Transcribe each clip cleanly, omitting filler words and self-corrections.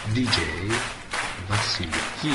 DJ Βασιλική.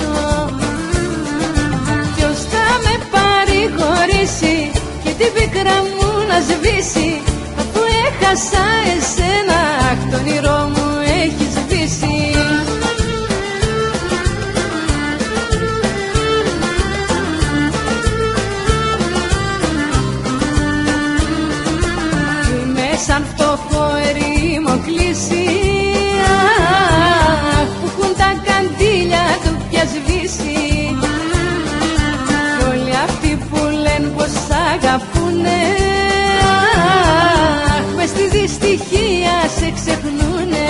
ζήσω. Ποιος θα με παρηγορήσει και την πίκρα μου να σβήσει, αφού έχασα εσένα, αχ, το όνειρό μου έχει σβήσει. Είμαι σαν φτωχό ερήμο κλείσει, που έχουν τα καντήλια του πια σβήσει. Κι όλοι αυτοί που λένε πως αγαπούνε, μες στη δυστυχία σε ξεχνούνε.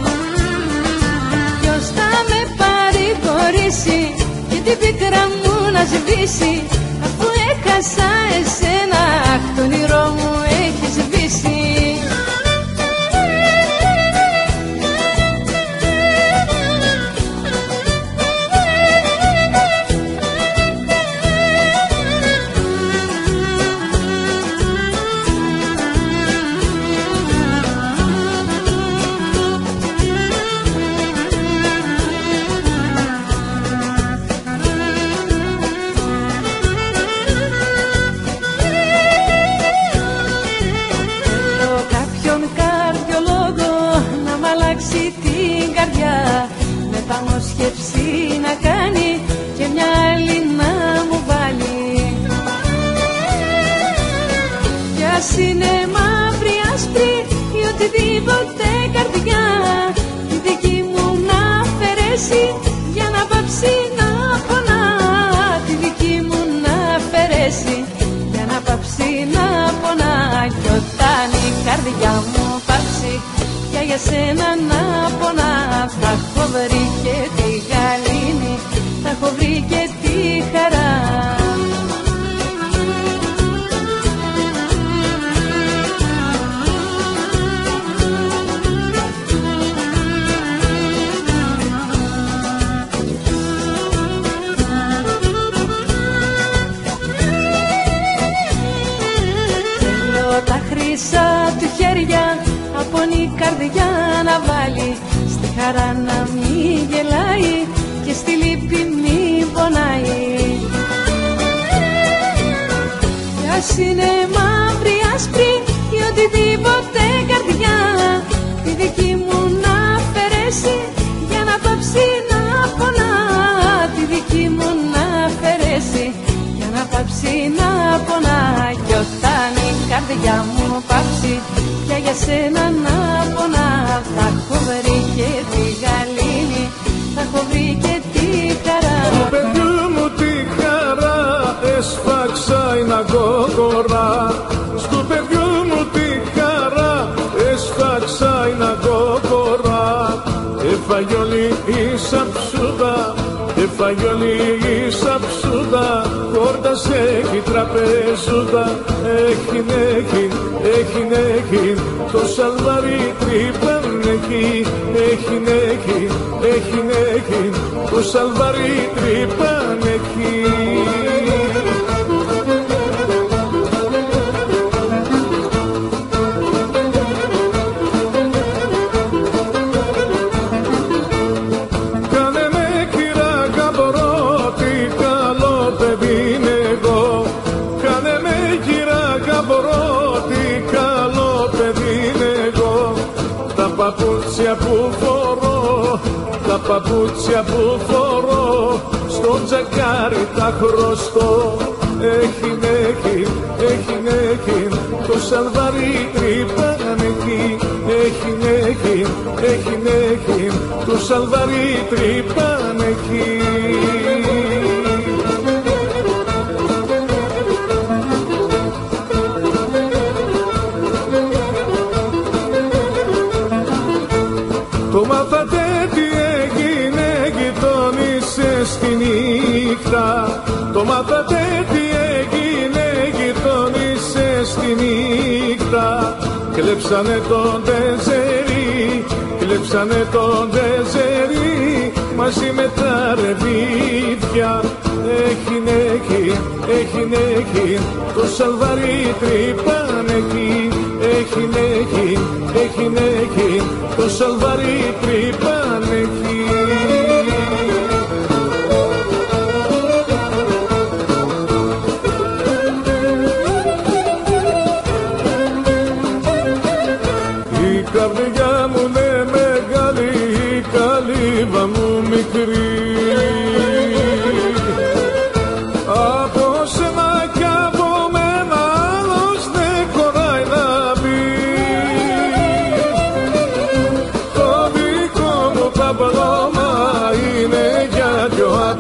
Ποιος θα με παρηγορήσει και την πίκρα μου να σβήσει, αφού έχασα εσένα, αχ, το όνειρό μου έχει σβήσει. Την καρδιά με πανόσχευση να κάνει και μια άλλη να μου βάλει. Κι ας είναι μαύρη, άσπρη ή οτιδήποτε καρδιά, τη δική μου να αφαιρέσει για να πάψει να πονά. Τη δική μου να αφαιρέσει για να πάψει να πονά. Κι όταν η καρδιά μου πάψει για σένα να πονά, θα έχω βρει και τη γαλήνη, θα έχω βρει και τη χαρά. Θέλω τα χρυσά του χέρια από η καρδιά να βάλει, στη χαρά να μην γελάει και στη λύπη μην πονάει. Κι ας είναι μαύρη, άσπρη ή οτιδήποτε καρδιά, τη δική μου να αφαιρέσει για να πάψει να πονά. Τη δική μου να αφαιρέσει για να πάψει να πονά. Κι όταν η καρδιά μου πάψει για σένα να πονά, θα έχω βρει και τη γαλήνη, θα έχω βρει και τη χαρά. Το παιδί μου τη χαρά έσφαξα ένα κόκορα. Στο παιδί μου τη χαρά έσφαξα ένα κόκορα. Έφαγε όλη η σαψούδα, έφαγε όλη η σαψούδα. Κόρτας έχει τραπεζούδα, έχει το σαλβάρι τρύπαν εκεί. Έχει το σαλβάρι τρύπαν εκεί. Παπούτσια που φορώ, τα παπούτσια που φορώ, στο τζακάρι τα χρωστώ. Έχει το σαλβάρι τρύπαν εκεί. Έχει το σαλβάρι τρύπαν εκεί. Το μάθατε τι έγινε, γειτόνισε στη νύχτα. Το μάθατε τι έγινε, γειτόνισε στη νύχτα. Κλέψανε τον τεζερί, κλέψανε τον τεζερί, μαζί με τα ρεβίδια. Έχει το σαλβάρι τρύπαν εκεί. Έχει το σαλβάρι τρύπαν εκεί.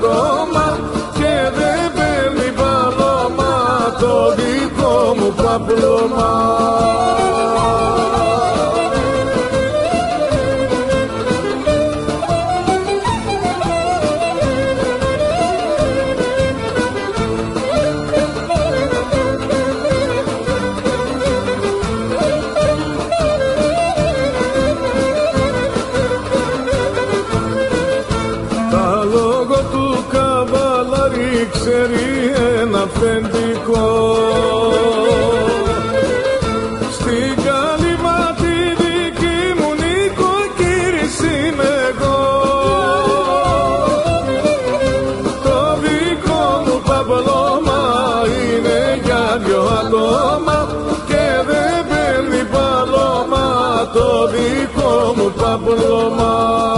άτομα και δεν παίρνει παλώμα το δικό μου παπλώμα. Ξέρει ένα αφεντικό στην Καλυμάτη δική μου νοικοκύρης είμαι εγώ. Το δικό μου παπλώμα είναι για δυο άτομα και δεν παίρνει παλώμα το δικό μου παπλώμα.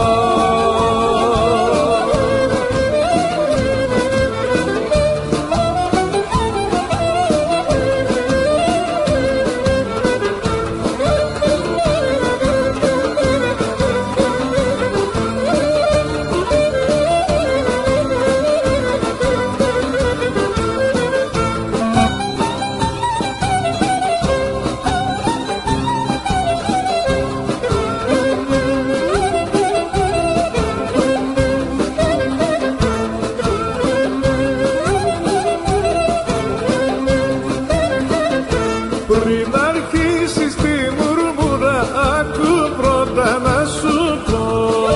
Πριν αρχίσεις τη μουρμούρα, άκου πρώτα να σου πω.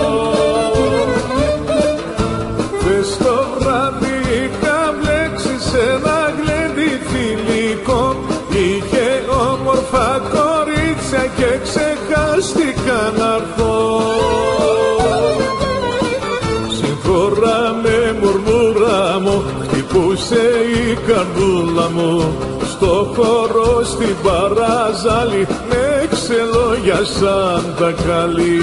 Χθες το βράδυ είχα μπλέξει σε ένα γλέντι φιλικό. Είχε όμορφα κορίτσια και ξεχάστηκα να έρθω. Συμφορά με μουρμούρα μου, χτυπούσε η καρδούλα μου. Στο χώρο στην παράζαλη με ξελόγια σαν τα καλή.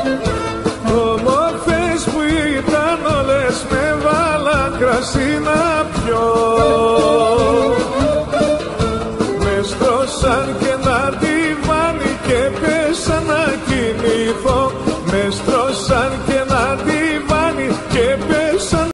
Όμορφες που ήταν όλες με βάλαν κρασί να